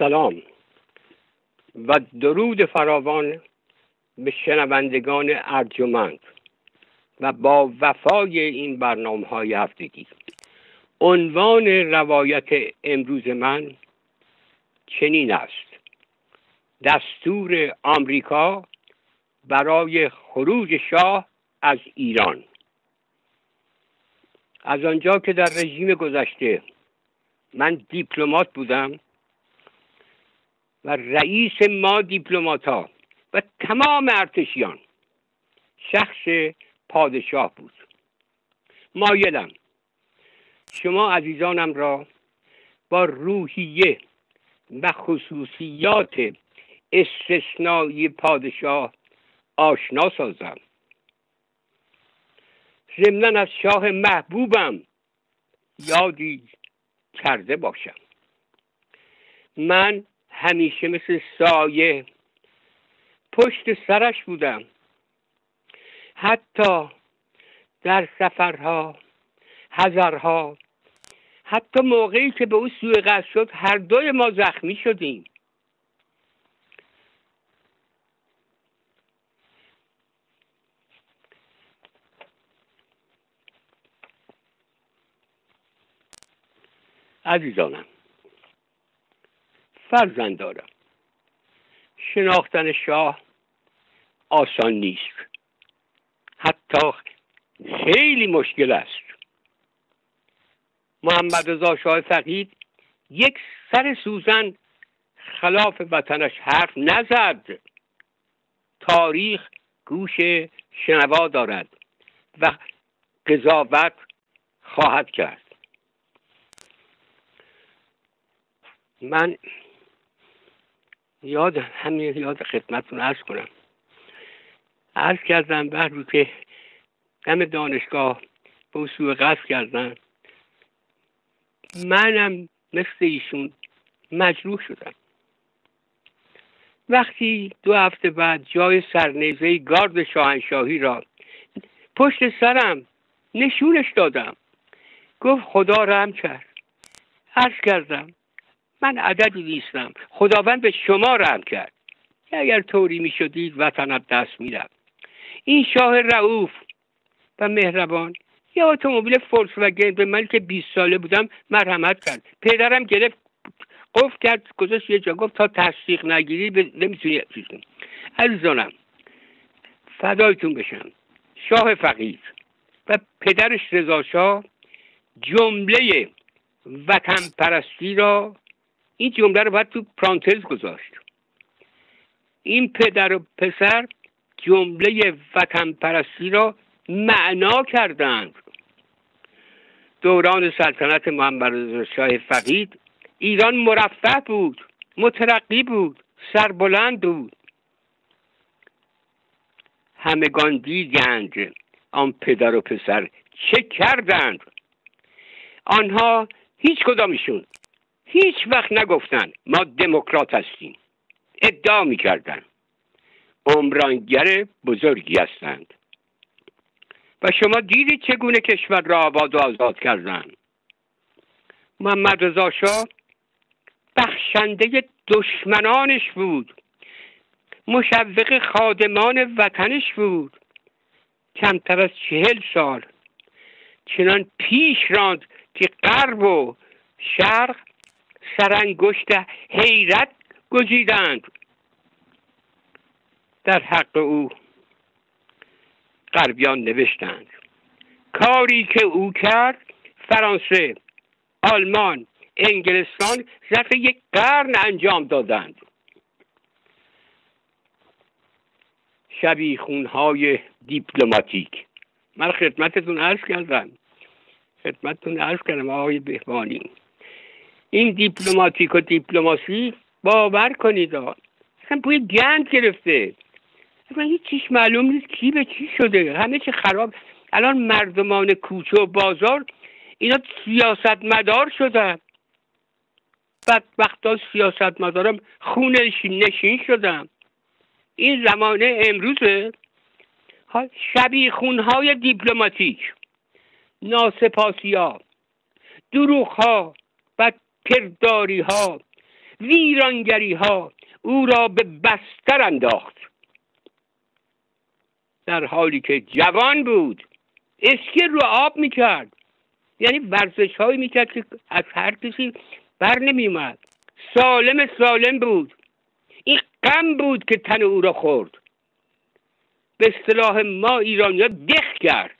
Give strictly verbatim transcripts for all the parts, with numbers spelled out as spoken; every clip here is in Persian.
سلام و درود فراوان به شنوندگان ارجمند و با وفای این برنامه های هفتگی. عنوان روایت امروز من چنین است: دستور آمریکا برای خروج شاه از ایران. از آنجا که در رژیم گذشته من دیپلمات بودم و رئیس ما دیپلمات‌ها و تمام ارتشیان شخص پادشاه بود، مایلم شما عزیزانم را با روحیه و خصوصیات استثنایی پادشاه آشنا سازم. ضمناً از شاه محبوبم یادی کرده باشم. من همیشه مثل سایه پشت سرش بودم، حتی در سفرها، حضرها، حتی موقعی که به او سوء قصد شد هر دوی ما زخمی شدیم. عزیزانم، فرزند دارم. شناختن شاه آسان نیست، حتی خیلی مشکل است. محمد رضا شاه فقید یک سر سوزن خلاف وطنش حرف نزد. تاریخ گوش شنوا دارد و قضاوت خواهد کرد. من یاد همین یاد خدمتتون عرض کنم. عرض کردم بر رو که دم دانشگاه به او سوء قصد کردن، منم مثل ایشون مجروح شدم. وقتی دو هفته بعد جای سرنیزه گارد شاهنشاهی را پشت سرم نشونش دادم، گفت خدا رحم کرد. عرض کردم من عددی نیستم، خداوند به شما رحم کرد. اگر طوری می شدید وطنت دست می رفت. این شاه رئوف و مهربان یه اتومبیل فولکس واگن به من که بیست ساله بودم مرحمت کرد. پدرم گرفت قفل کرد گذاشت یه جا، گفت تا تصدیق نگیری ب... نمیتونی چیز کنی. عزیزانم فدایتون بشم. شاه فقید و پدرش رضا شاه جمله وطن پرستی را، این جمله رو باید تو پرانتز گذاشت، این پدر و پسر جمله وطن پرستی را معنا کردند. دوران سلطنت محمد رضا شاه فقید ایران مرفه بود، مترقی بود، سربلند بود. همگان دیدند آن پدر و پسر چه کردند. آنها هیچ کدامشون هیچ وقت نگفتن ما دموکرات هستیم. ادعا می‌کردن عمرانگر بزرگی هستند. و شما دیدید چگونه کشور را آباد و آزاد کردند. محمد رضا شاه بخشنده دشمنانش بود، مشوق خادمان وطنش بود. کمتر از چهل سال چنان پیش راند که غرب و شرق سرانگشت حیرت گزیدند. در حق او غربیان نوشتند کاری که او کرد فرانسه، آلمان، انگلستان ظرف یک قرن انجام دادند. شبیخونهای دیپلماتیک. من خدمتتون عرض کردم خدمتتون عرض کردم آقای بهبانی، این دیپلماتیک و دیپلماسی باور کنید اصلا بوی گند گرفته. اصلا هیچ چیز معلوم نیست کی به چی شده، همه چی خراب. الان مردمان کوچه و بازار اینا سیاست مدار شدن. بدبختا سیاست مدارم خونه نشین شدن. این زمانه امروزه. شبیخونهای دیپلماتیک، ناسپاسی ها، دروغ ها و کرداری ها ویرانگری ها او را به بستر انداخت. در حالی که جوان بود اسکی رو آب میکرد، یعنی ورزش هایی میکرد که از هر کسی بر نمیومد. سالم سالم بود. این غم بود که تن او را خورد. به اصطلاح ما ایرانی‌ها دق کرد.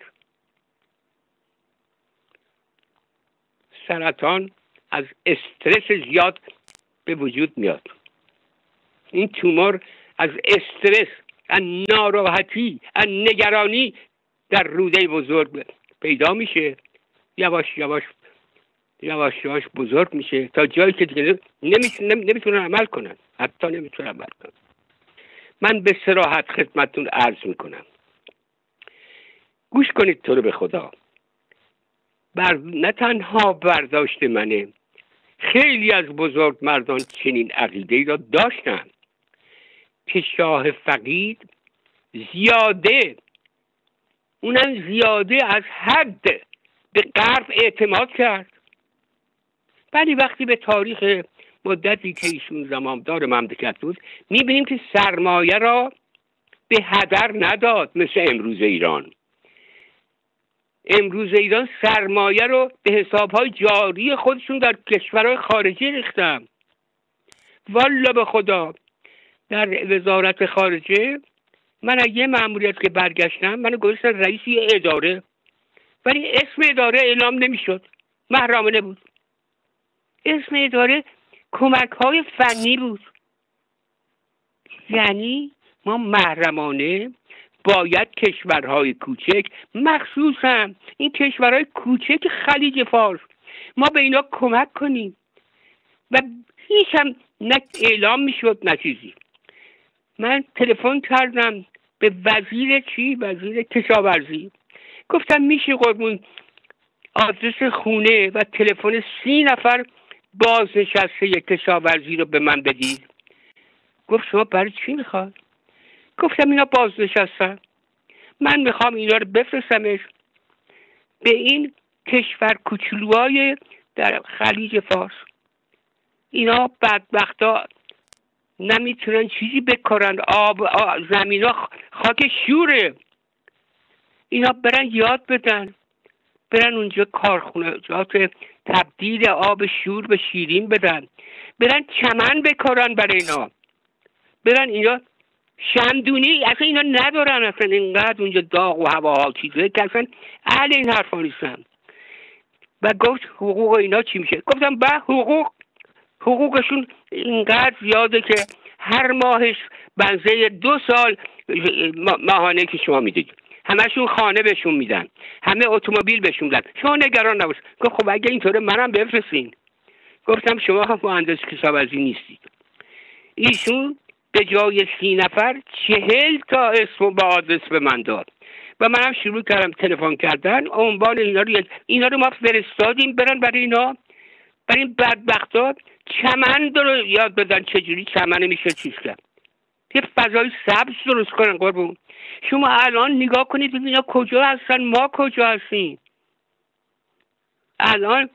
سرطان از استرس زیاد به وجود میاد. این تومور از استرس، از ناراحتی، از نگرانی در روده بزرگ پیدا میشه. یواش یواش یواش یواش بزرگ میشه تا جایی که دیگه نمیتونن نمیتونن عمل کنن، حتی نمیتونن عمل کنن. من به صراحت خدمتتون عرض میکنم، گوش کنید تو رو به خدا. بر نه تنها برداشت منه، خیلی از بزرگ مردان چنین عقیده‌ای را داشتن که شاه فقید زیاده، اونم زیاده از حد، به غرب اعتماد کرد. ولی وقتی به تاریخ مدتی که ایشون زمامدار مملکت بود میبینیم که سرمایه را به هدر نداد. مثل امروز ایران، امروز ایران سرمایه رو به حسابهای جاری خودشون در کشورهای خارجی ریختن. والا به خدا در وزارت خارجه من از یه مأموریت که برگشتم منو گذاشتن رئیس یه اداره، ولی اسم اداره اعلام نمیشد، محرمانه بود. اسم اداره کمک های فنی بود. یعنی ما محرمانه باید کشورهای کوچک، مخصوصا این کشورهای کوچک خلیج فارس، ما به اینا کمک کنیم و هیچ هم نه اعلام میشد نه چیزی. من تلفن کردم به وزیر چی؟ وزیر کشاورزی. گفتم میشه قربون آدرس خونه و تلفن سی نفر بازنشسته کشاورزی رو به من بدید. گفت شما برای چی میخواد؟ گفتم اینا بازنشستن، من میخوام اینا رو بفرستمش به این کشور کوچولوهای در خلیج فارس. اینا بدبختا نمیتونن چیزی بکارن، آب, آب زمین ها خاک شوره. اینا برن یاد بدن، برن اونجا کارخونه‌جات تبدیل آب شور به شیرین بدن، برن چمن بکارن برای اینا، برن اینا شمدونی اصلا اینا ندارن، اصلا اینقدر اونجا داغ و هواها چیزه که اصلا اهل این حرفا نیستن. و گفت حقوق اینا چی میشه؟ گفتم به حقوق حقوقشون اینقدر زیاده که هر ماهش بنزه دو سال ماهانه که شما میدید، همشون خانه بهشون میدن، همه اتومبیل بهشون میدن، شما نگران نباش. گفت خب اگه اینطوره منم بفرستین. گفتم شما هم مهندس کشاورزی نیستید. ایشون به جای سی نفر چهل تا اسم با آدرس به من داد و منم شروع کردم تلفن کردن. عنوان اینا رو اینا رو ما فرستادیم برن برای اینا، برای این بدبختا چمن رو یاد بدن چجوری چمن میشه چیز کرد، یه فضای سبز درست کنن. قربون شما الان نگاه کنید ببینید اینا کجا هستن، ما کجا هستیم. الان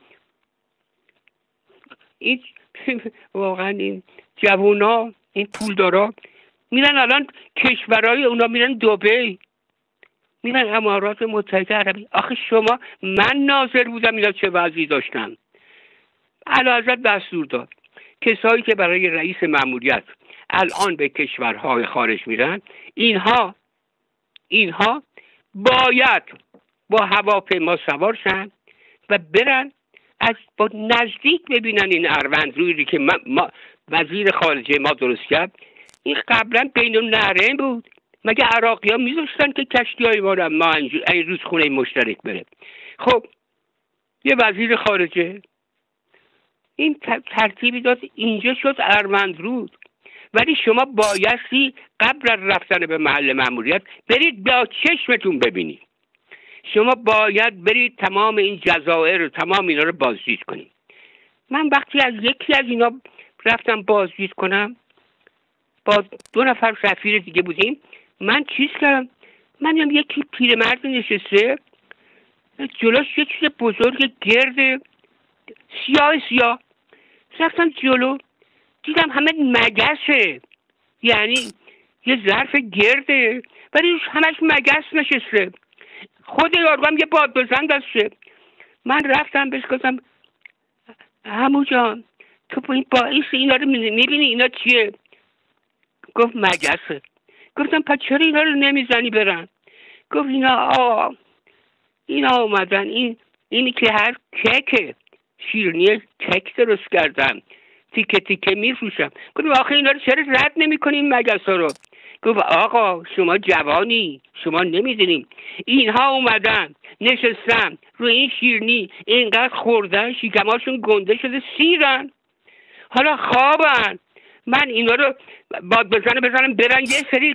این واقعا این جوونا، این پولدارا میرن الان کشورهای اونا، میرن دبی، میرن امارات متحده عربی. آخه شما، من ناظر بودم اینا چه وضعی داشتن. اعلیحضرت دستور داد کسایی که برای رئیس مأموریت الان به کشورهای خارج میرن، اینها اینها باید با هواپیما سوار شن و برن از با نزدیک ببینن این اروندرویی که ما, ما وزیر خارجه ما درست کرد. این قبلا بین النهرین بود. مگه عراقی ها میذاشتن که کشتی های ما رو ما این روز خونه مشترک بره؟ خب یه وزیر خارجه این ترتیبی داد، اینجا شد اروندرود. ولی شما بایستی قبل از رفتن به محل مأموریت برید با چشمتون ببینید. شما باید برید تمام این جزایر و تمام اینا رو بازدید کنید. من وقتی از یکی از اینا رفتم بازدید کنم، با دو نفر سفیر دیگه بودیم، من چیز کردم، من هم یکی پیرمرد نشسته جلوش یه چیز بزرگ گرد سیاه سیاه، رفتم جلو دیدم همه مگسه، یعنی یه ظرف گرده ولی همش مگس نشسته، خود یارو هم یه باد بزن دسته. من رفتم بهش گفتم عمو جان تو این باعث اینا رو میبینی اینا چیه؟ گفت مگسه. گفتم پس چرا اینا رو نمیزنی برن؟ گفت اینا آه اینا اومدن این اینی که هر کک شیرینی کک درست کردن تیکه تیکه میفروشم. گفتم آخه اینا رو چرا رد نمی‌کنی این مگسا رو؟ گفت آقا شما جوانی، شما نمیدونیم اینها اومدن نشستن روی این شیرینی اینقدر خوردن شکماشون گنده شده سیرن، حالا خوابن، من اینا رو باد بزنه بزنم برن یه سری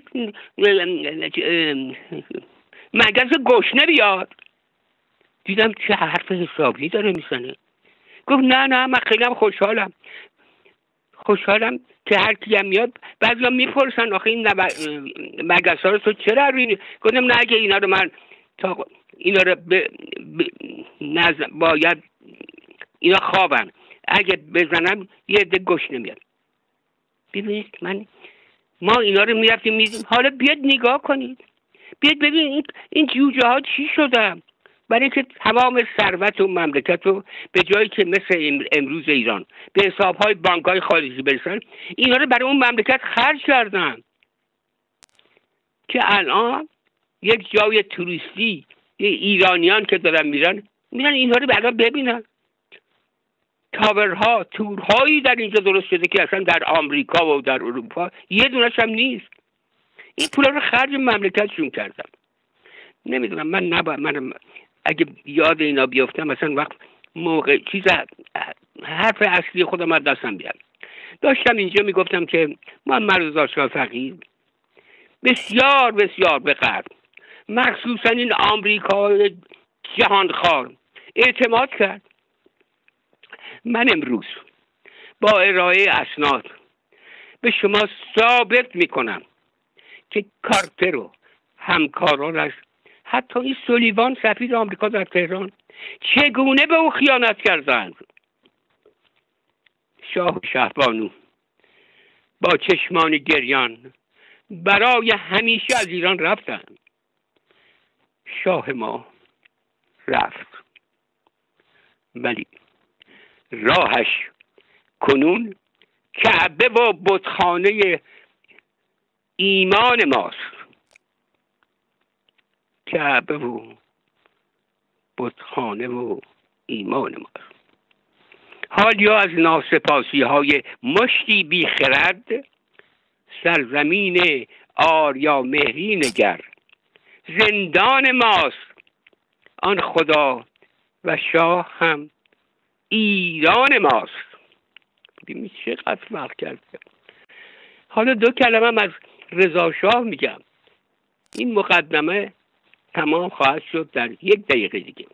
مگس گشنه بیاد. دیدم چه حرف حسابی داره میزنه. گفت نه نه من خیلی هم خوشحالم خوشحالم که هر کی هم میاد بعضیا میپرسن آخه این مگس ها رو تو چرا روی. گفتم نه اگه اینا رو من تا اینا رو ب... ب... نزن باید اینا خوابن اگه بزنم یه عده گشنه میاد. ببینید من ما اینا رو میرفتیم میدیم، حالا بیاد نگاه کنید، بیاد ببین این, این جوجه ها چی شدن، برای که تمام ثروت و مملکت رو به جایی که مثل امروز ایران به حساب‌های بانک‌های خارجی برسن اینا رو برای اون مملکت خرج کردن که الان یک جای توریستی یه ایرانیان که دارن میرن میرن اینها رو بعدا ببینن. تاورها تورهایی در اینجا درست شده که اصلا در آمریکا و در اروپا یه دونش هم نیست. این پولا رو خرج مملکتشون کردن. نمیدونم من نباید من اگه یاد اینا بیفتم مثلا وقت موقع چیز حرف اصلی خودم از دستم بیاد. داشتم اینجا میگفتم که محمد رضا شاه فقیه بسیار بسیار به غرب مخصوصا این آمریکای جهانخوار اعتماد کرد. من امروز با ارائه اسناد به شما ثابت میکنم که کارتر و همکارانش حتی این سولیوان سفیر آمریکا در تهران چگونه به او خیانت کردند. شاه و شهبانو با چشمان گریان برای همیشه از ایران رفتند. شاه ما رفت ولی راهش کنون کعبه و بتخانه ایمان ماست. کعبه و بتخانه و ایمان ماست. حال یا از ناسپاسی های مشتی بی خرد سرزمین آریا مهری نگر، زندان ماست آن خدا و شاه هم ایران ماست. ببینید چقدر فرق کرده. حالا دو کلمه از رضا شاه میگم، این مقدمه تمام خواهد شد در یک دقیقه دیگه.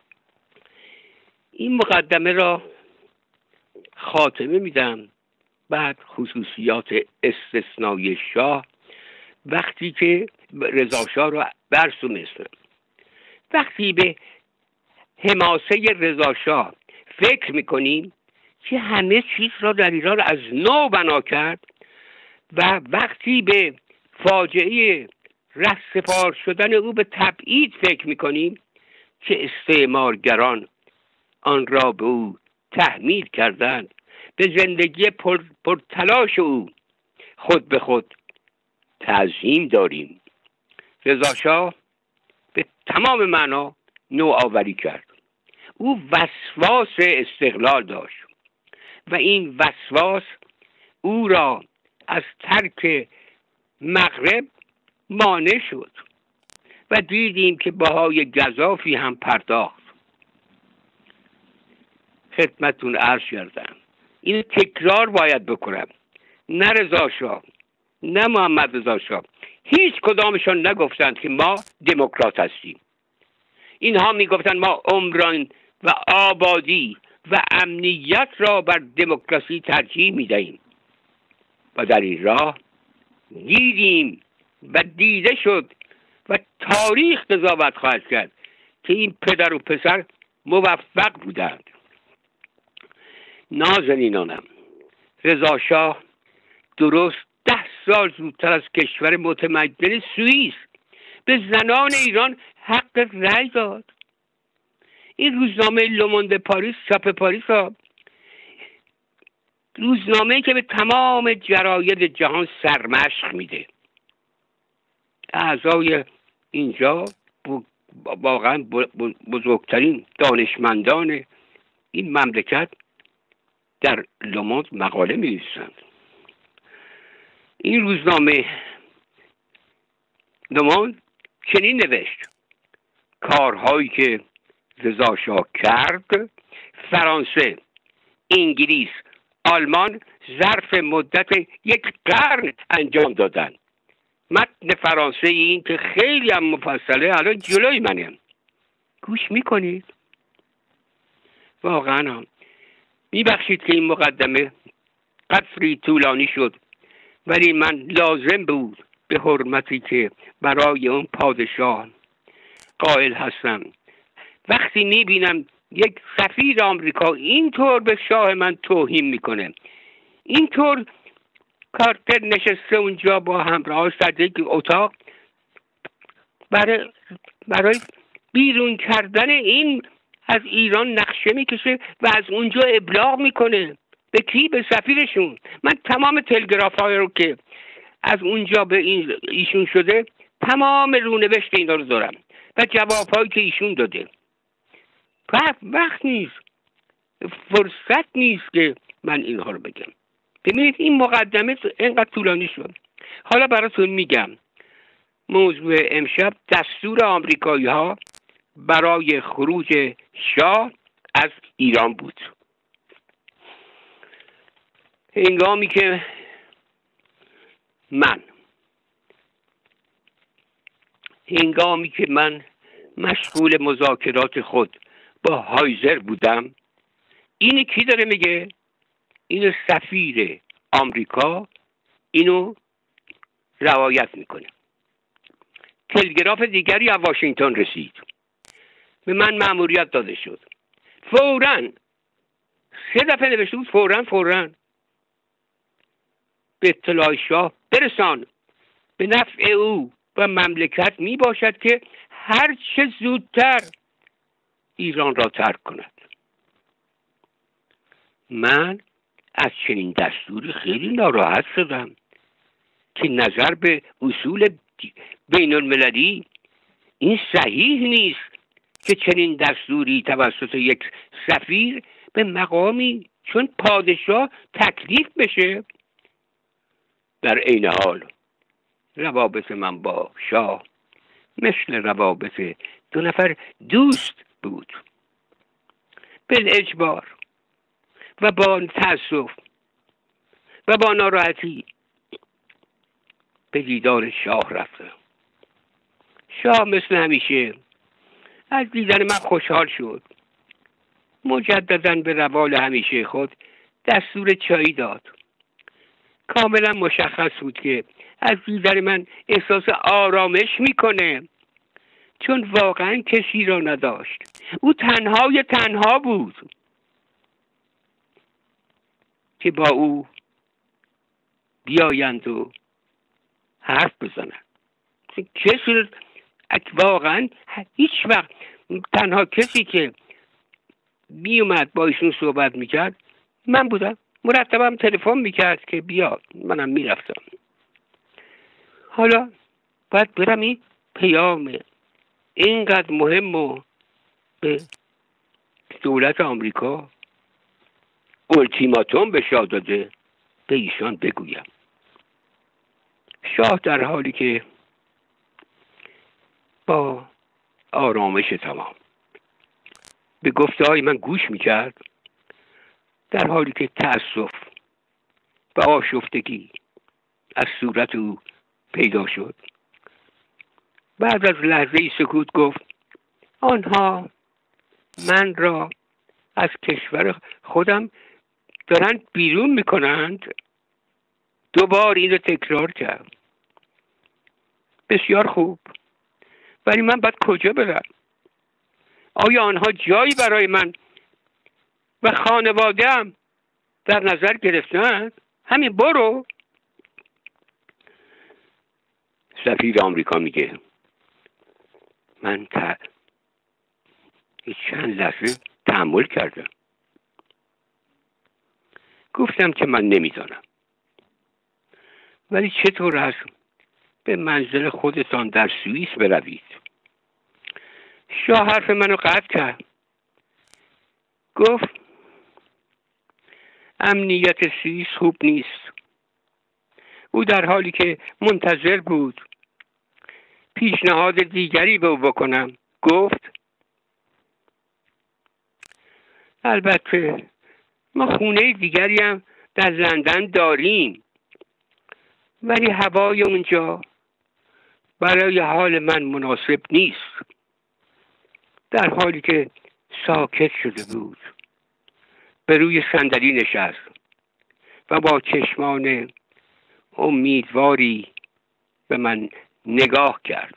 این مقدمه را خاتمه میدم، بعد خصوصیات استثنایی شاه وقتی که رضا شاه رو برسونستم. وقتی به حماسه رضا شاه فکر میکنیم که همه چیز را در ایران از نو بنا کرد و وقتی به فاجعه رهسپار شدن او به تبعید فکر میکنیم که استعمارگران آن را به او تحمیل کردند، به زندگی پر, پر تلاش او خود به خود تعظیم داریم. رضا شاه به تمام معنا نوآوری کرد. او وسواس استقلال داشت و این وسواس او را از ترک مغرب مانع شد و دیدیم که بهای گزافی هم پرداخت. خدمتون عرض کردم این تکرار باید بکنم. نه رضا شاه نه محمد رضا شاه هیچ کدامشان نگفتند که ما دموکرات هستیم. اینها میگفتند ما عمران و آبادی و امنیت را بر دموکراسی ترجیح میدهیم و در این راه دیدیم و دیده شد و تاریخ قضاوت خواهد کرد که این پدر و پسر موفق بودند. نازنینانم، رضا شاه درست ده سال زودتر از کشور متمدن سوئیس به زنان ایران حق رأی داد. این روزنامه لوموند پاریس، چاپ پاریس ها، روزنامه‌ای که به تمام جراید جهان سرمشق میده. اعضای اینجا واقعا بزرگترین دانشمندان این مملکت در لوموند مقاله می نویسند. این روزنامه لوموند چنین نوشت: کارهایی که رضا شاه کرد، فرانسه، انگلیس، آلمان ظرف مدت یک قرن انجام دادن. متن فرانسه این که خیلی هم مفصله الان جلوی منه، گوش میکنید؟ واقعا هم میبخشید که این مقدمه قدری طولانی شد، ولی من لازم بود به حرمتی که برای اون پادشاه قائل هستم وقتی میبینم یک سفیر آمریکا اینطور به شاه من توهین میکنه، اینطور کارتر نشسته اونجا با همراهاش در یک اتاق برای برای بیرون کردن این از ایران نقشه میکشه و از اونجا ابلاغ میکنه. به کی؟ به سفیرشون. من تمام تلگراف های رو که از اونجا به این ایشون شده، تمام رونوشت اینا رو دارم و جواب هایی که ایشون داده. وقت وقت نیست، فرصت نیست که من اینها رو بگم. ببینید این مقدمه اینقدر طولانی شد. حالا براتون میگم موضوع امشب دستور آمریکایی ها برای خروج شاه از ایران بود. هنگامی که من هنگامی که من مشغول مذاکرات خود با هایزر بودم، اینو کی داره میگه؟ اینو سفیر آمریکا اینو روایت میکنه. تلگراف دیگری از واشنگتن رسید، به من مأموریت داده شد فوراً، سه دفعه نوشته بود فوراً فوراً به اطلاع شاه برسان. به نفع او و مملکت می باشد که هر چه زودتر ایران را ترک کند. من از چنین دستوری خیلی ناراحت شدم که نظر به اصول بین المللی این صحیح نیست که چنین دستوری توسط یک سفیر به مقامی چون پادشاه تکلیف بشه. در عین حال روابط من با شاه مثل روابط دو نفر دوست بود. بالاجبار و با تأسف و با ناراحتی به دیدار شاه رفتم. شاه مثل همیشه از دیدن من خوشحال شد. مجددا به روال همیشه خود دستور چایی داد. کاملا مشخص بود که از دیدن من احساس آرامش میکنه، چون واقعا کسی را نداشت. او تنهای تنها بود که با او بیایند و حرف بزنند. کسی واقعا هیچ وقت تنها کسی که می اومد با ایشون صحبت میکرد من بودم. مرتبم تلفن میکرد که بیا، منم میرفتم. حالا باید برم این پیام اینقدر مهم و به دولت آمریکا اولتیماتوم به شاه داده به ایشان بگویم. شاه در حالی که با آرامش تمام به گفته های من گوش میکرد، در حالی که تأسف و آشفتگی از صورت او پیدا شد، بعد از لحظه سکوت گفت آنها من را از کشور خودم دارن بیرون میکنند. دوبار این رو تکرار کرد. بسیار خوب، ولی من باید کجا برم؟ آیا آنها جایی برای من و خانواده‌ام در نظر گرفتن، همین برو. سفیر آمریکا میگه من تا چند لحظه تحمل کردم، گفتم که من نمیدانم، ولی چطور است به منزل خودتان در سوئیس بروید؟ شاه حرف منو قطع کرد، گفت امنیت سوئیس خوب نیست. او در حالی که منتظر بود پیشنهاد دیگری به او بکنم گفت البته ما خونه دیگری هم در لندن داریم، ولی هوای اونجا برای حال من مناسب نیست. در حالی که ساکت شده بود به روی صندلی نشست و با چشمان امیدواری به من نگاه کرد.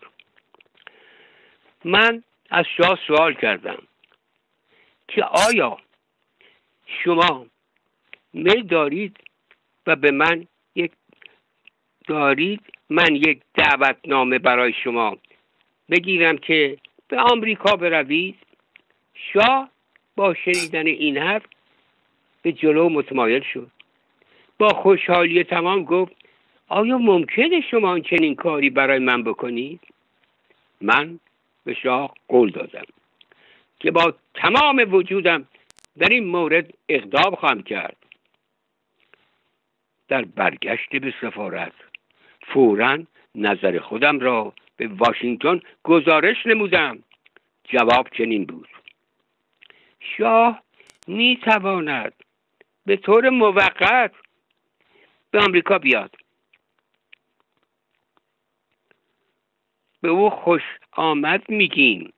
من از شاه سوال کردم که آیا شما میل دارید و به من یک دارید من یک دعوتنامه برای شما بگیرم که به آمریکا بروید؟ شاه با شنیدن این حرف به جلو متمایل شد. با خوشحالی تمام گفت آیا ممکنه شما چنین کاری برای من بکنید؟ من به شاه قول دادم که با تمام وجودم در این مورد اقدام خواهم کرد. در برگشت به سفارت فوراً نظر خودم را به واشنگتن گزارش نمودم. جواب چنین بود: شاه می تواند به طور موقت به آمریکا بیاد. به او خوش آمد میگیم.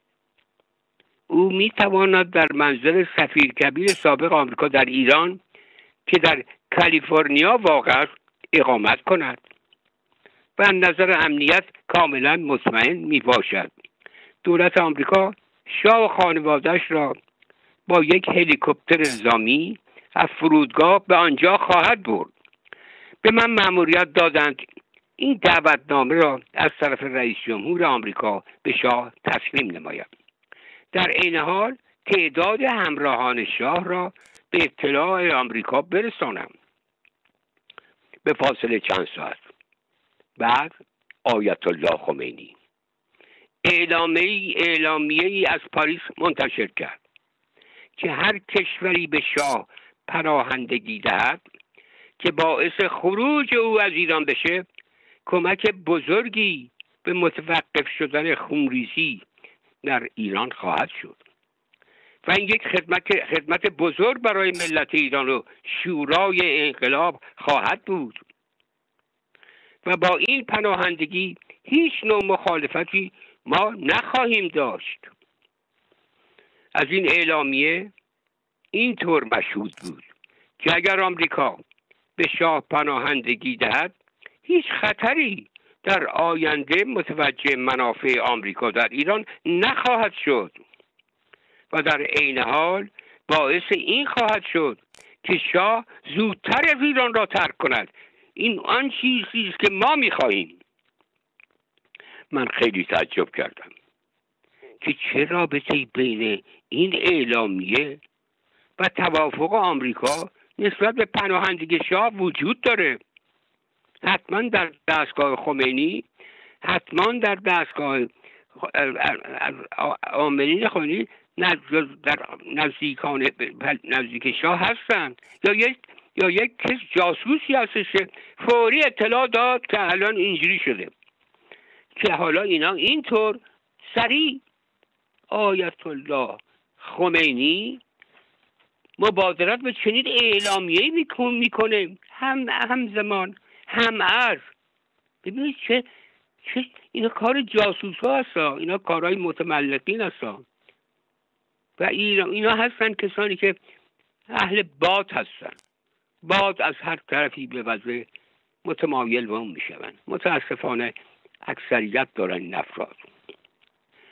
او می تواند در منزل سفیر کبیر سابق آمریکا در ایران که در کالیفرنیا واقع است اقامت کند و از نظر امنیت کاملا مطمئن می باشد. دولت آمریکا شاه و خانواده‌اش را با یک هلیکوپتر نظامی از فرودگاه به آنجا خواهد برد. به من مأموریت دادند این دعوتنامه را از طرف رئیس جمهور آمریکا به شاه تسلیم نمایم. در این حال تعداد همراهان شاه را به اطلاع آمریکا برسانم. به فاصله چند ساعت بعد آیت الله خمینی اعلامیه اعلامیه ای از پاریس منتشر کرد که هر کشوری به شاه پناهندگی دهد که باعث خروج او از ایران بشه کمک بزرگی به متوقف شدن خونریزی در ایران خواهد شد و این یک خدمت خدمت بزرگ برای ملت ایران و شورای انقلاب خواهد بود و با این پناهندگی هیچ نوع مخالفتی ما نخواهیم داشت. از این اعلامیه اینطور مشهود بود که اگر آمریکا به شاه پناهندگی دهد هیچ خطری در آینده متوجه منافع آمریکا در ایران نخواهد شد و در عین حال باعث این خواهد شد که شاه زودتر از ایران را ترک کند. این آن چیزی است که ما می‌خواهیم. من خیلی تعجب کردم که چه رابطه‌ای بین این اعلامیه و توافق آمریکا نسبت به پناهندگی شاه وجود داره. حتما در دستگاه خمینی، حتما در دستگاه عاملین خمینی در نزدیکان نزدیک شاه هستن یا یک یا یک کس جاسوسی هستش که فوری اطلاع داد که الان اینجوری شده که حالا اینا اینطور سریع آیت الله خمینی مبادرت به چنین اعلامیه‌ای میکنه هم همزمان هم عرض. ببینید چه چه اینا کار جاسوس ها هستن، اینا کارهای متملقین هستن و اینا اینا هستن کسانی که اهل باد هستن. باد از هر طرفی به وضع متمایل به اون میشون. متاسفانه اکثریت دارن این افراد.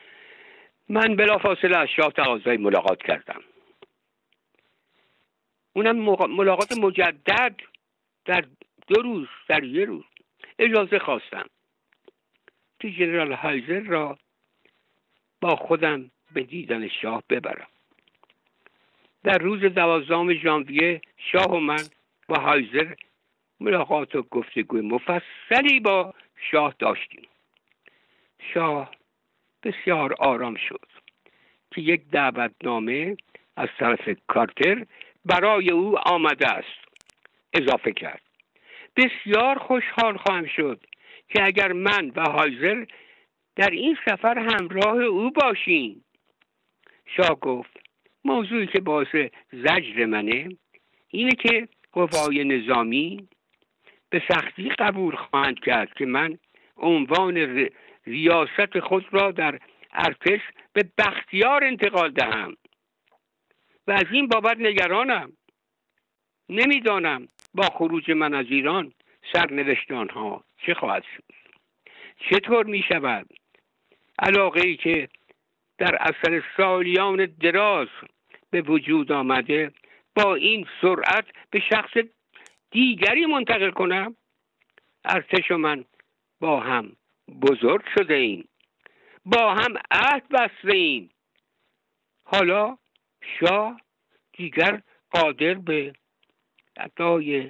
من بلافاصله از شاه تقاضای ملاقات کردم. اونم ملاقات مجدد در دو روز، در یه روز. اجازه خواستم که ژنرال هایزر را با خودم به دیدن شاه ببرم. در روز دوازدهم ژانویه شاه و من با هایزر ملاقات و گفتگوی مفصلی با شاه داشتیم. شاه بسیار آرام شد که یک دعوتنامه از طرف کارتر برای او آمده است. اضافه کرد بسیار خوشحال خواهم شد که اگر من و هایزر در این سفر همراه او باشیم. شاه گفت موضوعی که باعث زجر منه اینه که قوای نظامی به سختی قبول خواهند کرد که من عنوان ریاست خود را در ارتش به بختیار انتقال دهم و از این بابت نگرانم. نمیدانم با خروج من از ایران سرنوشت آنها چه خواهد شد. چطور می شود علاقه ای که در اثر سالیان دراز به وجود آمده با این سرعت به شخص دیگری منتقل کنم؟ ارتش و من با هم بزرگ شده ایم، با هم عهد بسته ایم. حالا شاه دیگر قادر به ادای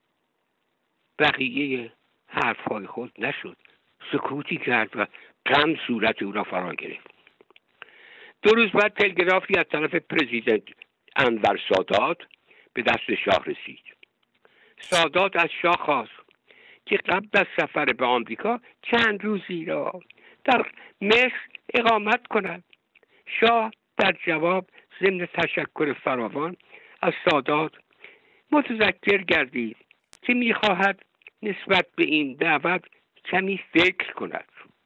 بقیه حرفهای خود نشد. سکوتی کرد و غم صورت او را فرا گرفت. دو روز بعد تلگرافی از طرف پرزیدنت انور سادات به دست شاه رسید. سادات از شاه خواست که قبل از سفر به آمریکا چند روزی را در مصر اقامت کند. شاه در جواب ضمن تشکر فراوان از سادات متذکر گردید که می‌خواهد نسبت به این دعوت کمی فکر کند.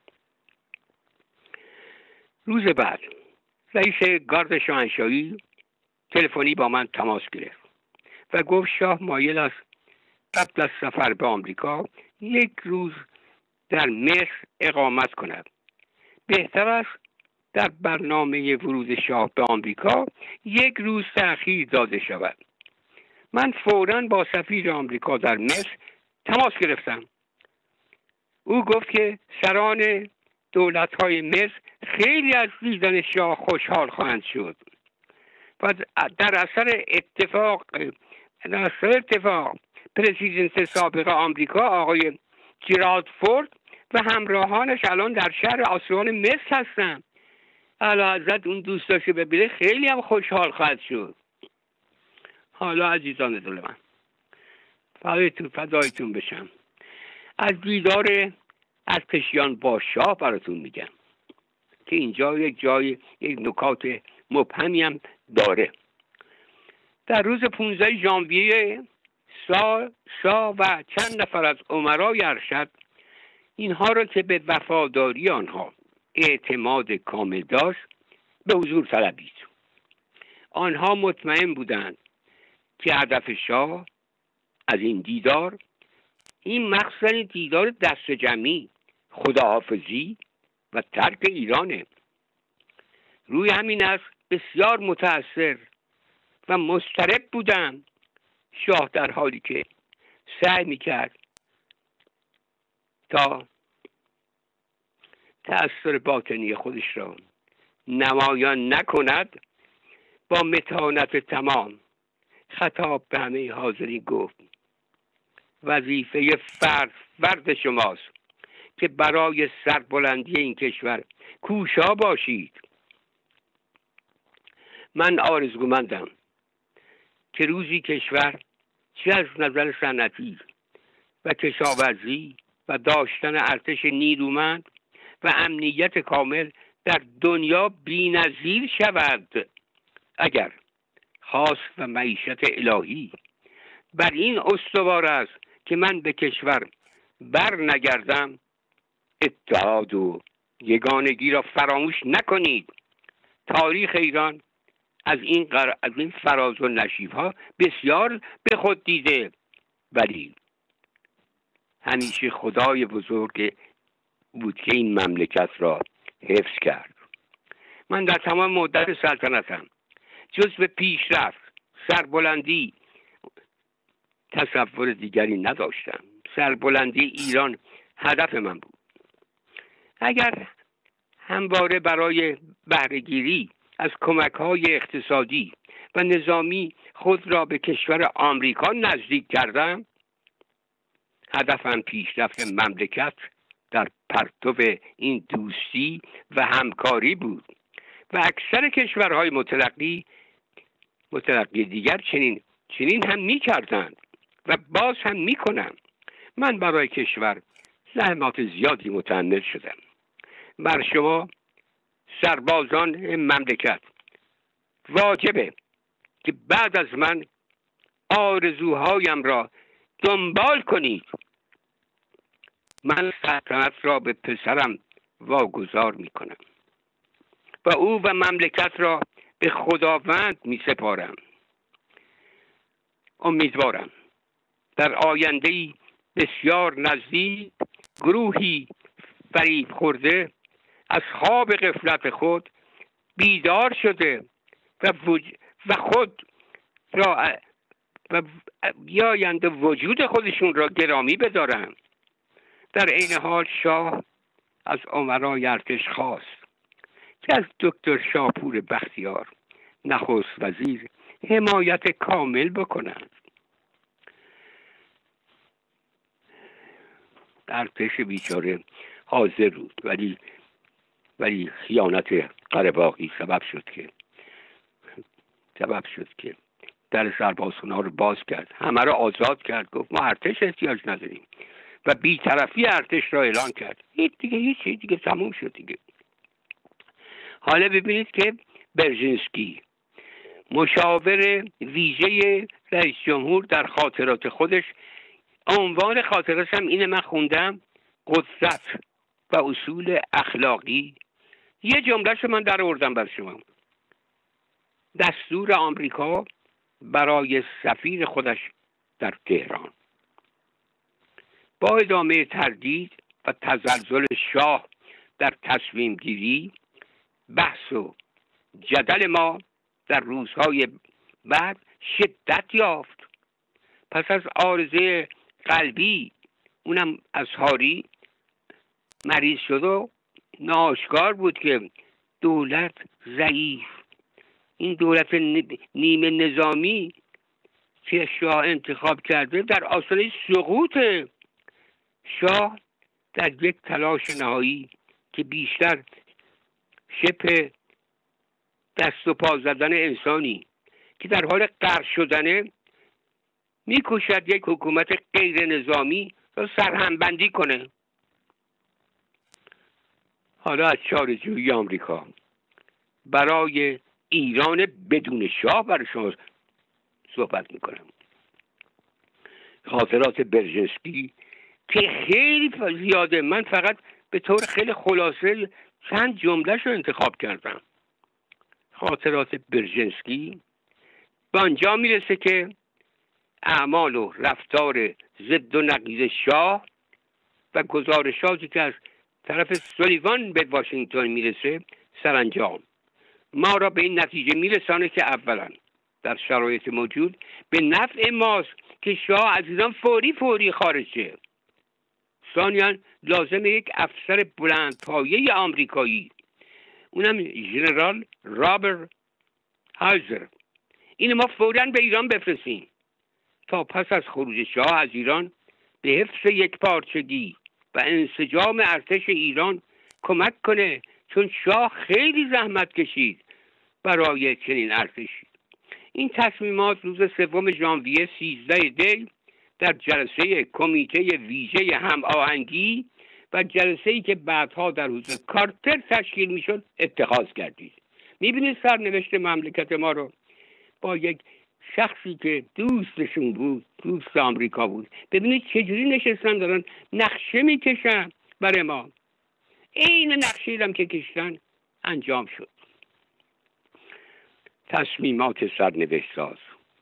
روز بعد رئیس گارد شاهنشاهی تلفنی با من تماس گرفت و گفت شاه مایل است قبل از سفر به آمریکا یک روز در مصر اقامت کند. بهتر است در برنامه ورود شاه به آمریکا یک روز تأخیر داده شود. من فوراً با سفیر آمریکا در مصر تماس گرفتم. او گفت که سران دولت‌های مصر خیلی از دیدن شاه خوشحال خواهند شد و در اثر اتفاق در اثر اتفاق پرزیدنت سابق آمریکا آقای جرالد فورد و همراهانش الان در شهر آسوان مصر هستند. اعلیحضرت اون دوست داشته ببینه خیلی هم خوشحال خواهد شد. حالا عزیزان دل من فدایتون فدایتون بشم. از دیدار ارتشیان با شاه براتون میگم که اینجا یک جای یک نکات مبهمی هم داره. در روز پانزده ژانویه شاه شاه و چند نفر از امرای ارشد اینها را که به وفاداری آنها اعتماد کامل داشت به حضور طلبید. آنها مطمئن بودند که هدف شاه از این دیدار این مقصد دیدار دست جمعی، خداحافظی و ترک ایرانه. روی همین است بسیار متأثر و مضطرب بودم. شاه در حالی که سعی میکرد تا تأثیر باطنی خودش را نمایان نکند با متانت تمام خطاب به همه حاضرین گفت وظیفه فرد فرد شماست که برای سربلندی این کشور کوشا باشید. من آرزومندم که روزی کشور چه از نظر صنعتی و کشاورزی و داشتن ارتش نیرومند و امنیت کامل در دنیا بی‌نظیر شود اگر خواست و معیشت الهی بر این استوار است که من به کشور بر نگردم. اتحاد و یگانگی را فراموش نکنید. تاریخ ایران از این قر... از این فراز و نشیب‌ها بسیار به خود دیده، ولی همیشه خدای بزرگ بود که این مملکت را حفظ کرد. من در تمام مدت سلطنتم جز به پیشرفت، سربلندی تصور دیگری نداشتم. سربلندی ایران هدف من بود. اگر همواره برای بهره‌گیری از کمک‌های اقتصادی و نظامی خود را به کشور آمریکا نزدیک کردم، هدفم پیشرفت مملکت در پرتو این دوستی و همکاری بود و اکثر کشورهای متلقی متلقی دیگر چنین چنین هم می‌کردند و باز هم می‌کنند. من برای کشور زحمات زیادی متحمل شدم. بر شما سربازان مملکت واجبه که بعد از من آرزوهایم را دنبال کنید. من سلطنت را به پسرم واگذار می کنم و او و مملکت را به خداوند می سپارم. امیدوارم در آینده‌ای بسیار نزدیک گروهی فریب خورده از خواب غفلت خود بیدار شده و, وج... و خود را و آینده وجود خودشون را گرامی بدارند. در این حال شاه از امرای ارتش خواست که از دکتر شاپور بختیار نخست وزیر حمایت کامل بکنند. ارتش بیچاره حاضر بود، ولی ولی خیانت قره‌باغی سبب شد که سبب شد که در سربازخانه‌ها رو باز کرد، همه رو آزاد کرد، گفت ما ارتش احتیاج نداریم و بی‌طرفی ارتش را اعلان کرد. هیچ دیگه هیچ چیز دیگه تموم شد دیگه. حالا ببینید که برژینسکی مشاور ویژه رئیس جمهور در خاطرات خودش، عنوان خاطراتش هم اینه، من خوندم، قدرت و اصول اخلاقی. یه جمله‌شو من در آوردم برای شما. دستور آمریکا برای سفیر خودش در تهران. با ادامه تردید و تزلزل شاه در تصمیم گیری، بحث و جدل ما در روزهای بعد شدت یافت. پس از عارضه قلبی، اونم از هاری، مریض شد و ناآشکار بود که دولت ضعیف، این دولت نیمه نظامی که شاه انتخاب کرده در آستانه سقوط. شاه در یک تلاش نهایی که بیشتر شبه دست و پا زدن انسانی که در حال غرق شدنه، میکوشد یک حکومت غیر نظامی را سرهمبندی کنه. حالا از چاره‌جویی آمریکا برای ایران بدون شاه برای شما صحبت میکنم. خاطرات برژینسکی که خیلی زیاده، من فقط به طور خیلی خلاصه چند جمله‌شو انتخاب کردم. خاطرات برژینسکی به آنجا میرسه که اعمال و رفتار ضد و نقیض شاه و گزارشاتی که از طرف سولیوان به واشنگتن میرسه سرانجام ما را به این نتیجه میرسانه که اولا در شرایط موجود به نفع ماست که شاه از ایران فوری فوری خارج شه. ثانیاً لازم یک افسر بلند پایه آمریکایی، اونم ژنرال رابرت هایزر، این ما فوراً به ایران بفرستیم تا پس از خروج شاه از ایران به حفظ یک پارچگی و انسجام ارتش ایران کمک کنه، چون شاه خیلی زحمت کشید برای چنین ارتشی. این تصمیمات روز سوم ژانویه سیزده دی در جلسه کمیته ویژه هماهنگی و جلسه‌ای که بعدها در حوزه کارتر تشکیل میشد اتخاذ کردید. میبینید سرنوشت مملکت ما رو با یک شخصی که دوستشون بود، دوست آمریکا بود، ببینید چجوری نشستن دارن نقشه میکشن برای ما. این نقشه هم که کشتن انجام شد. تصمیمات سرنوشت ساز.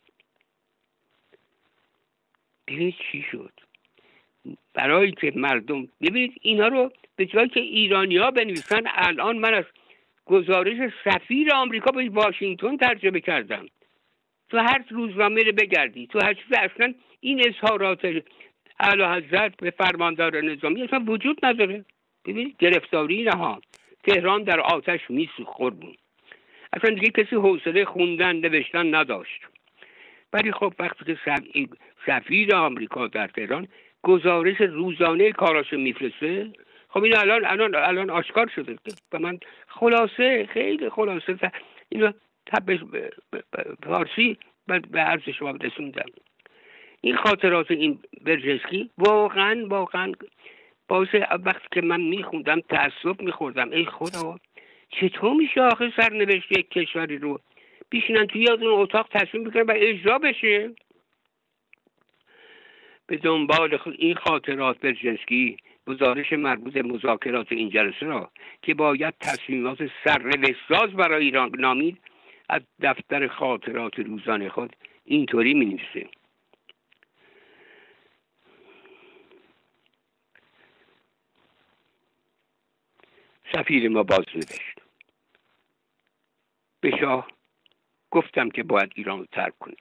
ببینید چی شد برای که مردم، ببینید اینا رو به جایی که ایرانی ها بنویسن، الان من از گزارش سفیر آمریکا به واشنگتن ترجمه کردم تو هر روزنامه رو بگردی، تو هر چیز، اصلا این اظهارات اعلی حضرت به فرماندار نظامی اصلا وجود نداره. ببین گرفتاری نها، تهران در آتش میسوخت قربون. اصلا دیگه کسی حوصله خوندن نوشتن نداشت. ولی خب وقتی که سفیر آمریکا در تهران گزارش روزانه کاراش میفرسته، خب این الان الان الان آشکار شده. و من خلاصه، خیلی خلاصه اینو تبش فارسی به عرض شما رسوندم. این خاطرات این برژنسکی واقعا واقعا باعث وقتی که من میخوندم تعصب میخوردم. ای خدا، چطور میشه آخه سرنوشت یک کشوری رو بیشینن توی اون اتاق تصمیم بگیرن و اجرا بشه؟ به دنبال این خاطرات برژنسکی گزارش مربوط به مذاکرات این جلسه را که باید تصمیمات سرنوشت‌ساز برای ایران نامید، از دفتر خاطرات روزانه خود اینطوری می‌نویسه: سفیر ما بازنوشت: به شاه گفتم که باید ایران رو ترک کنیم.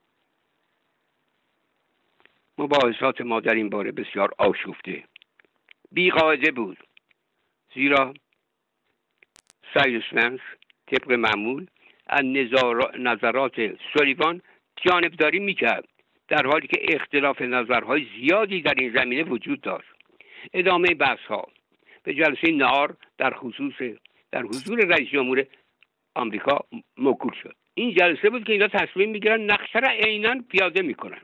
مباحثات ما در این باره بسیار آشفته، بی‌قاعده بود، زیرا سایرس ونس طبق معمول از نظرات سولیوان جانبداری میکرد، در حالی که اختلاف نظرهای زیادی در این زمینه وجود داشت. ادامه بحث ها به جلسه نهار در خصوص در حضور رئیس جمهور آمریکا موکول شد. این جلسه بود که اینا تصمیم میگیرن نقشه را عیناً پیاده میکنن.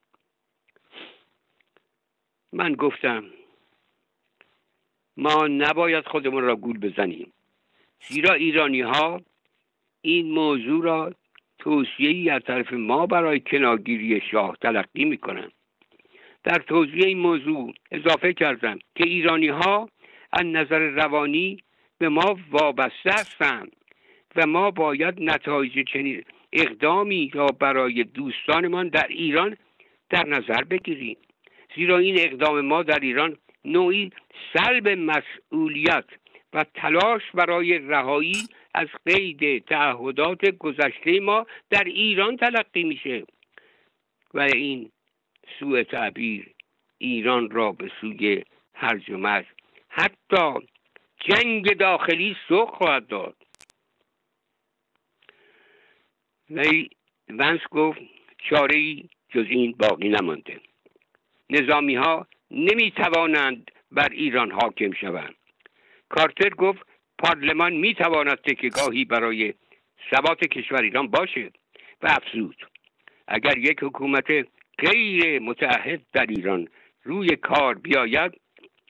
من گفتم ما نباید خودمون را گول بزنیم، زیرا ایرانی ها این موضوع را توصیه‌ای از طرف ما برای کنارگیری شاه تلقی میکنن. در توضیح این موضوع اضافه کردم که ایرانی ها از نظر روانی به ما وابسته هستند و ما باید نتایج چنین اقدامی را برای دوستانمان در ایران در نظر بگیریم، زیرا این اقدام ما در ایران نوعی سلب مسئولیت و تلاش برای رهایی از قید تعهدات گذشته ما در ایران تلقی میشه و این سوء تعبیر ایران را به سوی هرج و مرج، حتی جنگ داخلی سوق خواهد داد. ولی ونس گفت چاره‌ای جز این باقی نمانده. نظامی ها نمی توانند بر ایران حاکم شوند. کارتر گفت پارلمان می تواند تکیه‌گاهی برای ثبات کشور ایران باشد و افزود اگر یک حکومت غیر متعهد در ایران روی کار بیاید،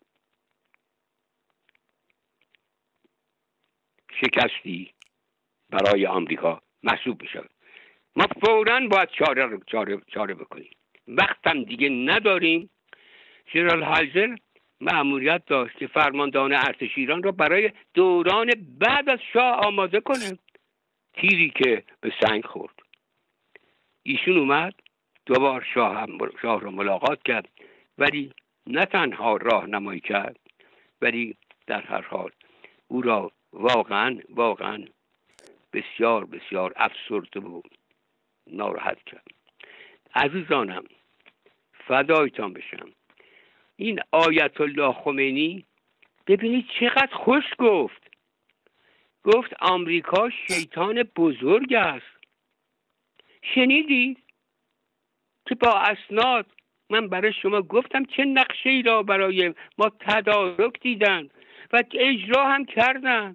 شکستی برای آمریکا محسوب می شود. ما فوراً باید چاره رو چاره, چاره بکنیم. وقت هم دیگه نداریم. ژنرال هایزر مأموریت داشت که فرماندهان ارتش ایران را برای دوران بعد از شاه آماده کنه. تیری که به سنگ خورد. ایشون اومد دوبار شاه هم شاه را ملاقات کرد، ولی نه تنها راهنمایی کرد، ولی در هر حال او را واقعا واقعا بسیار بسیار افسرده و ناراحت کرد. عزیزانم فدایتان بشم، این آیت الله خمینی ببینید چقدر خوش گفت. گفت آمریکا شیطان بزرگ است. شنیدید که با اسناد من برای شما گفتم چه نقشه ای را برای ما تدارک دیدن و اجرا هم کردن.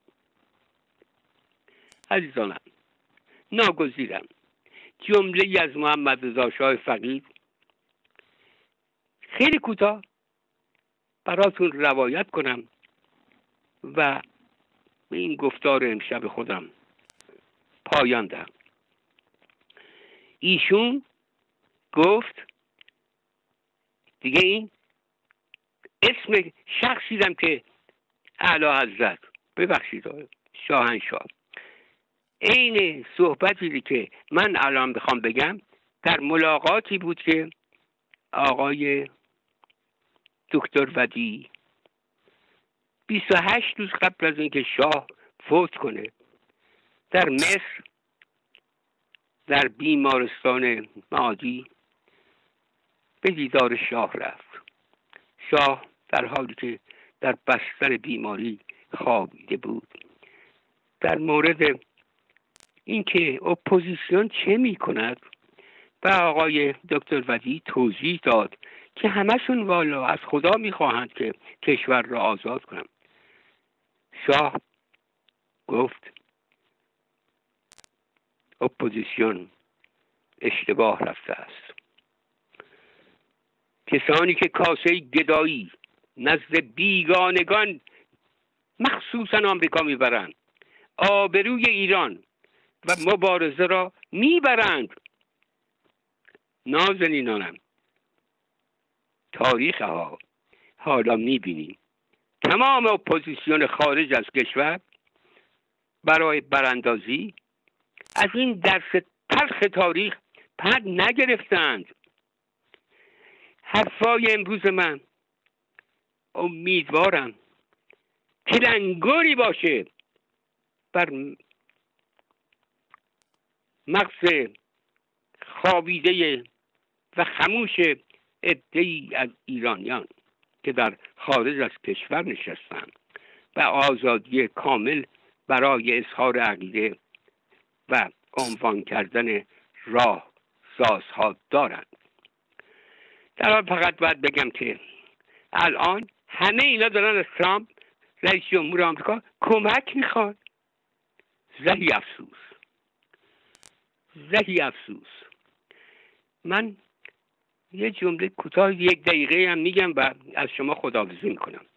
عزیزانم ناگزیرم جمله از محمد رضا شاه فقید خیلی کوتاه براتون روایت کنم و به این گفتار امشب خودم پایان دهم. ایشون گفت دیگه، این اسم شخصی دم که اعلی حضرت ببخشید شاهنشاه، عین صحبتی که من الان بخوام بگم در ملاقاتی بود که آقای دکتر ودی بیست و هشت روز قبل از اینکه شاه فوت کنه در مصر در بیمارستان معادی به دیدار شاه رفت. شاه در حالی که در بستر بیماری خوابیده بود، در مورد اینکه اپوزیسیون چه می کند به آقای دکتر ودیع توضیح داد که همشون والا از خدا می خواهند که کشور را آزاد کنند. شاه گفت اپوزیسیون اشتباه رفته است. کسانی که کاسه گدایی نزد بیگانگان مخصوصا آمریکا میبرند، آبروی ایران و مبارزه را میبرند. نازنینانم، تاریخ ها حالا میبینیم تمام اپوزیسیون خارج از کشور برای براندازی از این درس تلخ تاریخ پند نگرفتند. حرفای امروز من امیدوارم که لنگری باشه بر مغز خوابیده و خموش عده‌ای از ایرانیان که در خارج از کشور نشستند و آزادی کامل برای اظهار عقیده و عنوان کردن راه سازها دارند. در حال فقط باید بگم که الان همه اینا دارن از ترامپ رئیس جمهور آمریکا کمک میخوان. زهی افسوس، زهی افسوس. من یه جمله کوتاه یک دقیقه هم میگم و از شما خداحافظی میکنم.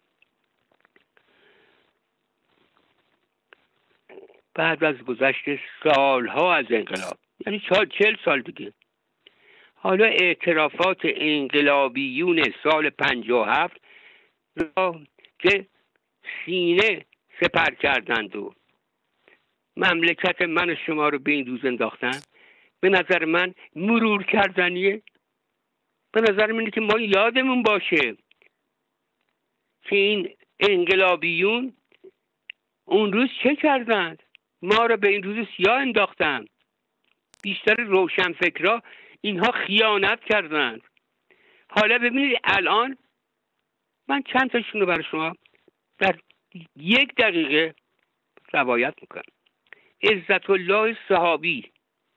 بعد از گذشت سالها از انقلاب، یعنی چهل سال دیگه، حالا اعترافات انقلابیون سال پنجاه و هفت را که سینه سپر کردند و مملکت من و شما رو به این روز انداختن، به نظر من مرور کردنیه. به نظر من که ما یادمون باشه که این انقلابیون اون روز چه کردند، ما رو به این روز سیاه انداختن. بیشتر روشنفکرها اینها خیانت کردند. حالا ببینید الان من چند تاشون رو برای شما در یک دقیقه روایت میکنم. عزت الله صحابی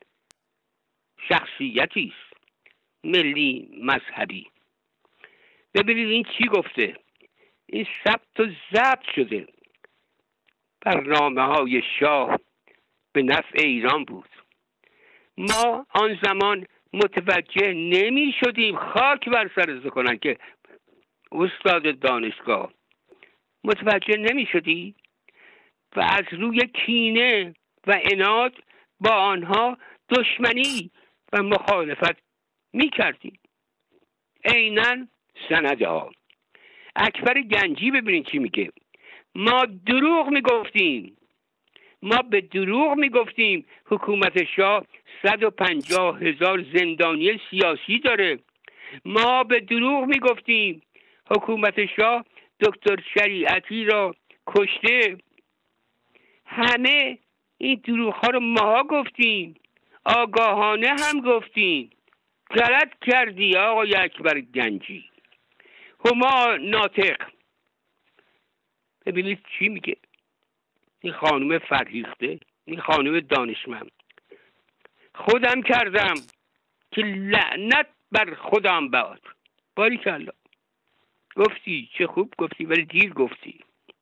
شخصیتی است ملی مذهبی. ببینید این چی گفته. این ثبت و ضبط شده. برنامه های شاه به نفع ایران بود. ما آن زمان متوجه نمی شدیم. خاک بر سرت کنن که استاد دانشگاه متوجه نمی شدی و از روی کینه و عناد با آنها دشمنی و مخالفت می کردیم. عیناً سند ها. اکبر گنجی ببینید چی میگه. ما دروغ میگفتیم. ما به دروغ میگفتیم حکومت شاه صد و پنجاه هزار زندانی سیاسی داره. ما به دروغ میگفتیم حکومت شاه دکتر شریعتی را کشته. همه این دروغ ها رو ما گفتیم، آگاهانه هم گفتیم. غلط کردی آقای اکبر گنجی. هما ناطق ببینید چی میگه. این خانم فرهیخته، این خانم دانشمند. خودم کردم که لعنت بر خودم باد. باریکالله. گفتی چه خوب گفتی ولی دیر گفتی.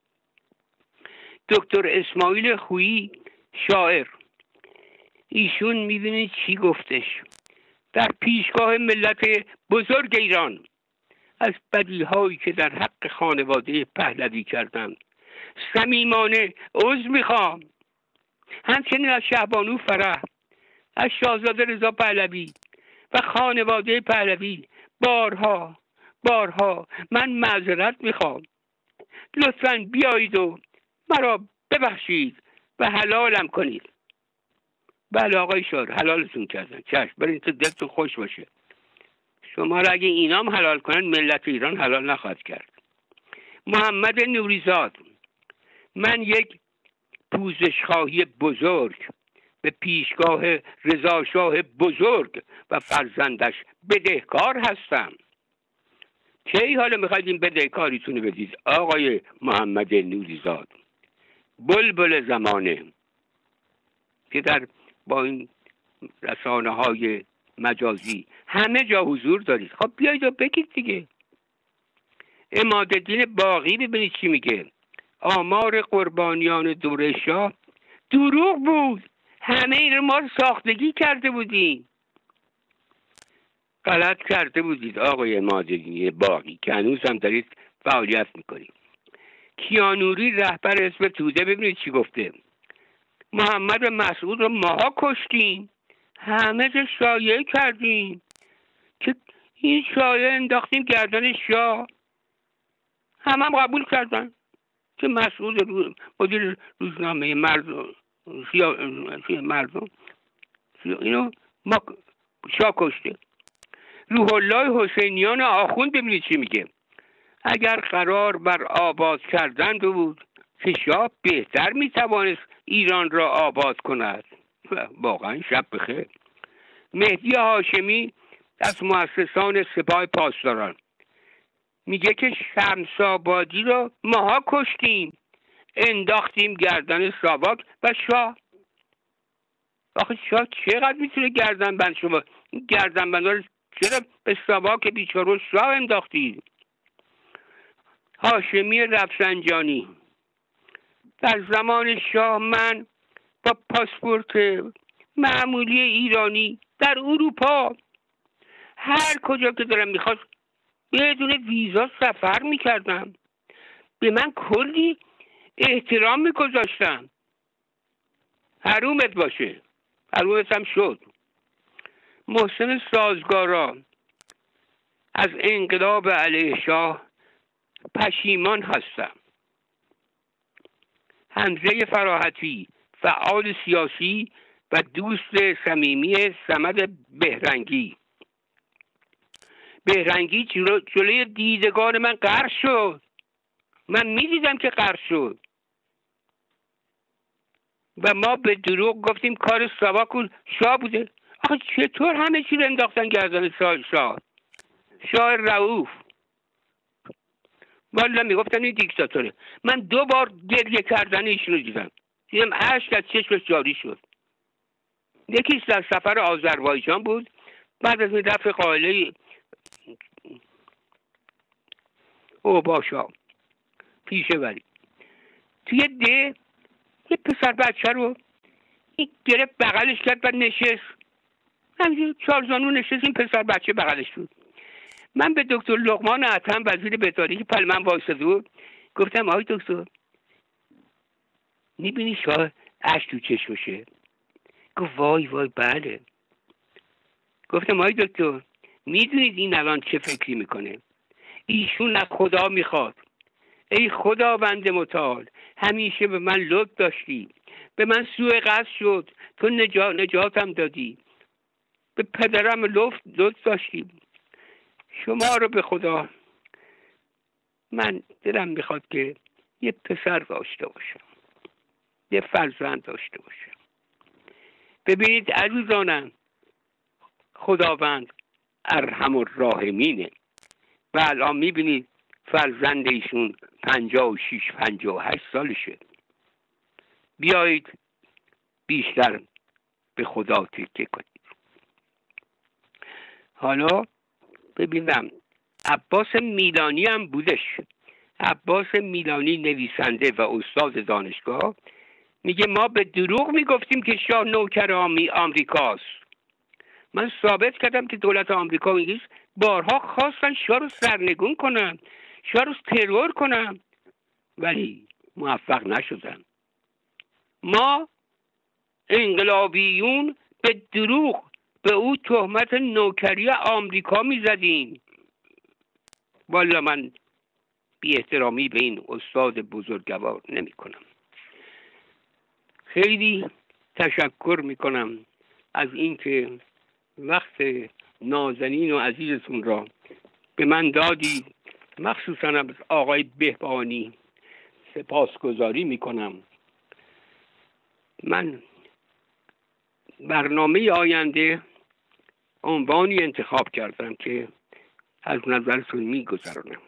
دکتر اسماعیل خویی شاعر، ایشون میبینید چی گفتش در پیشگاه ملت بزرگ ایران از بدیهایی که در حق خانواده پهلوی کردند. صمیمانه عذر میخوام. همچنین از شهبانو فرح، از شاهزاده رضا پهلوی و خانواده پهلوی بارها بارها من معذرت میخوام. لطفاً بیایید و مرا ببخشید و حلالم کنید. بله آقای شاعر، حلالتون کردن. چشم، برید تو دلتون خوش باشه. شما را اگه اینام حلال کنن ملت ایران حلال نخواهد کرد. محمد نوریزاد، من یک پوزشخواهی بزرگ به پیشگاه رضا شاه بزرگ و فرزندش بدهکار هستم. کی حالا میخواید این بدهکاریتون رو بدید؟ آقای محمد نوریزاد، بلبل زمانه که در با این رسانه های مجازی همه جا حضور دارید، خب بیایید و بگید دیگه. عمادالدین باقی ببینید چی میگه: آمار قربانیان دوره شاه دروغ بود، همه این رو ما ساختگی کرده بودیم. غلط کرده بودید آقای عمادالدین باقی که هنوز هم دارید فعالیت میکنید. کیانوری رهبر حزب توده ببینید چی گفته: محمد و مسعود رو ماها کشتیم، همه جا شایعه کردیم که این شایعه انداختیم گردن شاه، همه هم قبول کردن که مسعود رو مدیر روزنامه مردم مردم اینو ما شاه کشته. روح الله حسینیان آخوند ببینید چی میگه: اگر قرار بر آباد کردن بود که شاه بهتر میتوانست ایران را آباد کند. واقعا شب بخیر. مهدی هاشمی از مؤسسان سپاه پاسداران میگه که شمس‌آبادی رو ماها کشتیم، انداختیم گردن ساواک و شاه. آخه شاه چقدر میتونه گردن بند شما؟ گردن بند رو چرا به ساواک بیچاره شاه انداختید؟ هاشمی رفسنجانی: در زمان شاه من با پاسپورت معمولی ایرانی در اروپا هر کجا که دارم میخواست بدون ویزا سفر میکردم، به من کلی احترام میگذاشتم. حرومت باشه، حرومت هم شد. محسن سازگارا: از انقلاب علیه شاه پشیمان هستم. حمزه فراحتی فعال سیاسی و دوست صمیمی صمد بهرنگی: بهرنگی جلو جلوی دیدگان من غرق شد، من میدیدم که غرق شد و ما به دروغ گفتیم کار ساواک شاه بوده. آخه چطور همه چی رو انداختن گردن شاه؟ شاه رؤوف والا میگفتن این دیکتاتوره. من دو بار گریه کردن ایشون رو دیدم، دیدم اشک از چشمش جاری شد. یکیش در سفر آذربایجان بود، بعد از این دفع قائله او باشا پیشه وری توی ده یه پسر بچه رو این گرفت بغلش کرد و نشست، همینجور چهار زانو نشست، این پسر بچه بغلش بود. من به دکتر لقمان عطم وزیر بهداری که پل من وایساده بود گفتم آقای دکتر میبینی شاه اشک تو چشمشه؟ گفت وای وای بله. گفتم آقای دکتر میدونید این الان چه فکری میکنه؟ ایشون از خدا میخواد: ای خداوند متعال، همیشه به من لطف داشتی، به من سوء قصد شد تو نجات نجاتم دادی، به پدرم لطف لطف داشتی، شما رو به خدا من دلم میخواد که یه پسر داشته باشم، یه فرزند داشته باشم. ببینید عزیزانم، خداوند ارحم الراحمینه و الان میبینید فرزند ایشون پنجاه و شیش پنجاه و هشت سالشه. بیایید بیشتر به خدا تکیه کنید. حالا ببینم عباس میلانی هم بودش. عباس میلانی نویسنده و استاد دانشگاه میگه ما به دروغ میگفتیم که شاه نوکر آمریکاست. من ثابت کردم که دولت آمریکا و انگلیس بارها خواستن شاه رو سرنگون کنن، شاه رو ترور کنن، ولی موفق نشدن. ما انقلابیون به دروغ به او تهمت نوکری آمریکا میزدیم. والا من بی احترامی به این استاد بزرگوار نمی کنم. خیلی تشکر می کنم از اینکه وقت نازنین و عزیزتون را به من دادی. مخصوصا از آقای بهبانی سپاسگزاری می کنم. من برنامه آینده عنوانی انتخاب کردم که از نظرتون میگذرونم.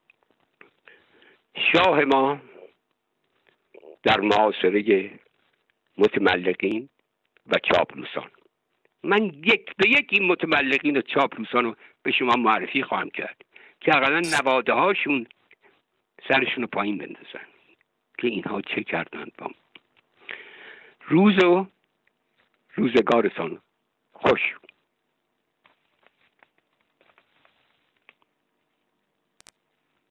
شاه ما در معاصره متملقین و چاپلوسان. من یک به یک این متملقین و چاپلوسان رو به شما معرفی خواهم کرد که اقلا نواده هاشون سرشون رو پایین بندازن که اینها چه کردند با روز و روزگارتان خوش.